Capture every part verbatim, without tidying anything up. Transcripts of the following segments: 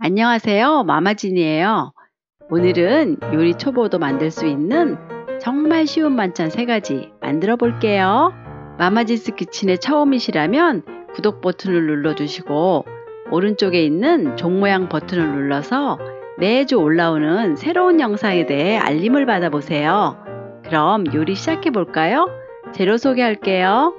안녕하세요. 마마진이에요. 오늘은 요리 초보도 만들 수 있는 정말 쉬운 반찬 세 가지 만들어 볼게요. 마마진스 키친에 처음이시라면 구독 버튼을 눌러주시고 오른쪽에 있는 종 모양 버튼을 눌러서 매주 올라오는 새로운 영상에 대해 알림을 받아보세요. 그럼 요리 시작해 볼까요? 재료 소개할게요.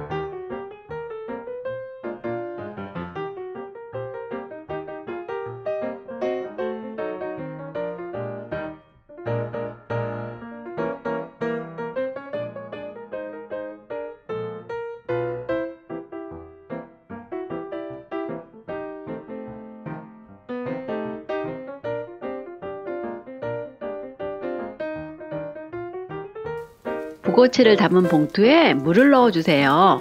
북어채를 담은 봉투에 물을 넣어주세요.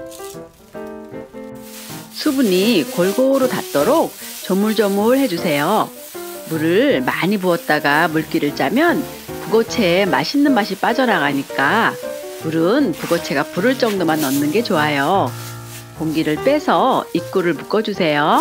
수분이 골고루 닿도록 조물조물 해주세요. 물을 많이 부었다가 물기를 짜면 북어채에 맛있는 맛이 빠져나가니까 물은 북어채가 부를 정도만 넣는 게 좋아요. 공기를 빼서 입구를 묶어주세요.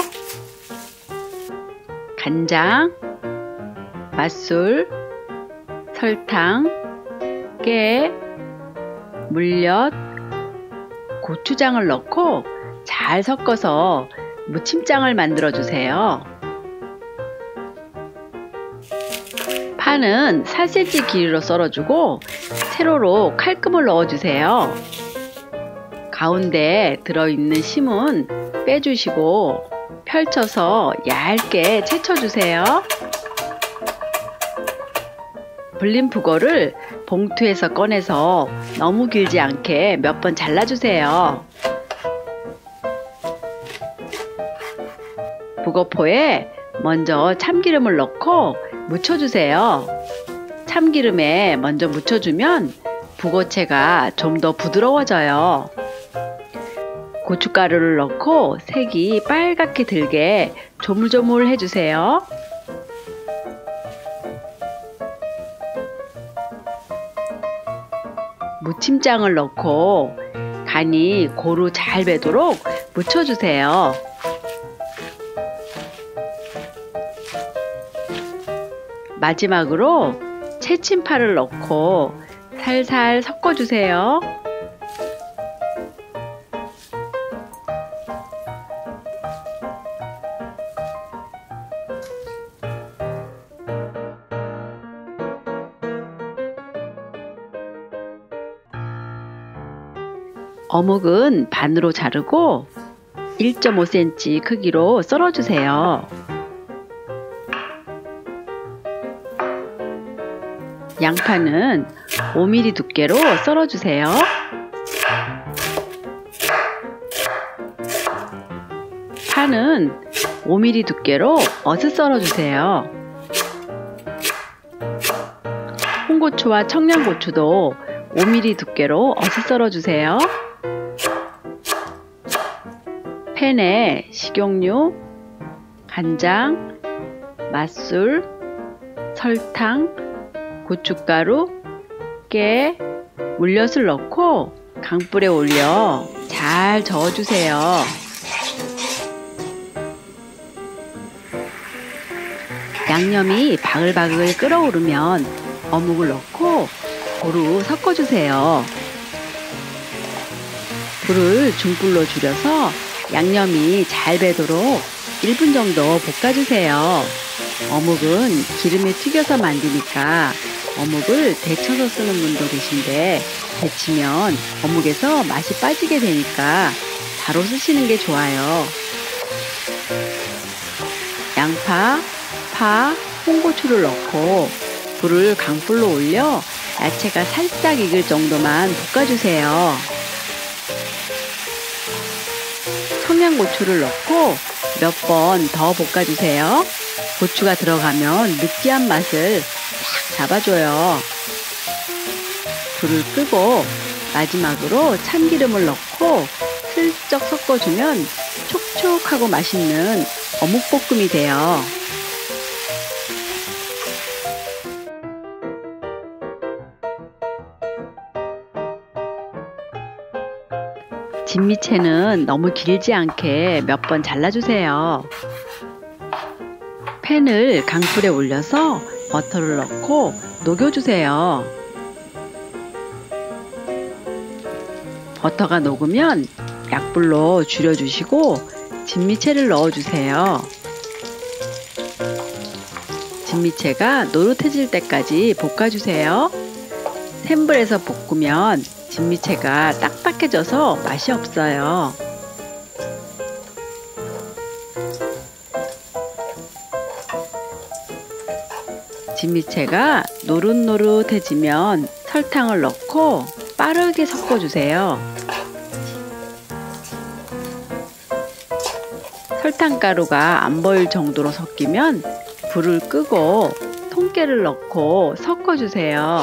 간장, 맛술, 설탕, 깨, 물엿, 고추장을 넣고 잘 섞어서 무침장을 만들어 주세요. 파는 사 센티미터 길이로 썰어주고 세로로 칼금을 넣어주세요. 가운데 들어있는 심은 빼주시고 펼쳐서 얇게 채쳐주세요. 불린 북어를 봉투에서 꺼내서 너무 길지 않게 몇 번 잘라주세요. 북어포에 먼저 참기름을 넣고 묻혀주세요. 참기름에 먼저 묻혀주면 북어채가 좀 더 부드러워져요. 고춧가루를 넣고 색이 빨갛게 들게 조물조물 해주세요. 무침장을 넣고 간이 고루 잘 배도록 묻혀주세요. 마지막으로 채친 파를 넣고 살살 섞어주세요. 어묵은 반으로 자르고 일 점 오 센티미터 크기로 썰어주세요. 양파는 오 밀리미터 두께로 썰어주세요. 파는 오 밀리미터 두께로 어슷 썰어주세요. 홍고추와 청양고추도 오 밀리미터 두께로 어슷 썰어주세요. 팬에 식용유, 간장, 맛술, 설탕, 고춧가루, 깨, 물엿을 넣고 강불에 올려 잘 저어주세요. 양념이 바글바글 끓어오르면 어묵을 넣고 고루 섞어주세요. 불을 중불로 줄여서 양념이 잘 배도록 일 분 정도 볶아주세요. 어묵은 기름에 튀겨서 만드니까 어묵을 데쳐서 쓰는 분도 계신데 데치면 어묵에서 맛이 빠지게 되니까 바로 쓰시는 게 좋아요. 양파, 파, 홍고추를 넣고 불을 강불로 올려 야채가 살짝 익을 정도만 볶아주세요. 청양고추를 넣고 몇 번 더 볶아주세요. 고추가 들어가면 느끼한 맛을 싹 잡아줘요. 불을 끄고 마지막으로 참기름을 넣고 슬쩍 섞어주면 촉촉하고 맛있는 어묵볶음이 돼요. 진미채는 너무 길지 않게 몇 번 잘라주세요. 팬을 강불에 올려서 버터를 넣고 녹여주세요. 버터가 녹으면 약불로 줄여주시고 진미채를 넣어주세요. 진미채가 노릇해질 때까지 볶아주세요. 센 불에서 볶으면 진미채가 딱딱해져서 맛이 없어요. 진미채가 노릇노릇해지면 설탕을 넣고 빠르게 섞어주세요. 설탕가루가 안 보일 정도로 섞이면 불을 끄고 통깨를 넣고 섞어주세요.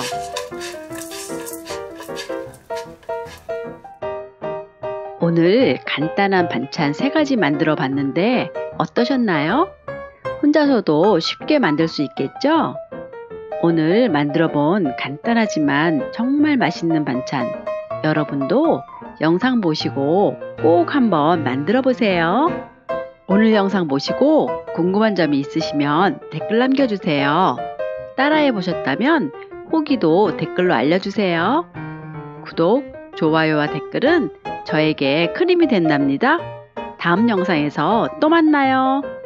오늘 간단한 반찬 세 가지 만들어 봤는데 어떠셨나요? 혼자서도 쉽게 만들 수 있겠죠? 오늘 만들어 본 간단하지만 정말 맛있는 반찬, 여러분도 영상 보시고 꼭 한번 만들어 보세요. 오늘 영상 보시고 궁금한 점이 있으시면 댓글 남겨주세요. 따라해 보셨다면 후기도 댓글로 알려주세요. 구독, 좋아요와 댓글은 저에게 큰 힘이 된답니다. 다음 영상에서 또 만나요.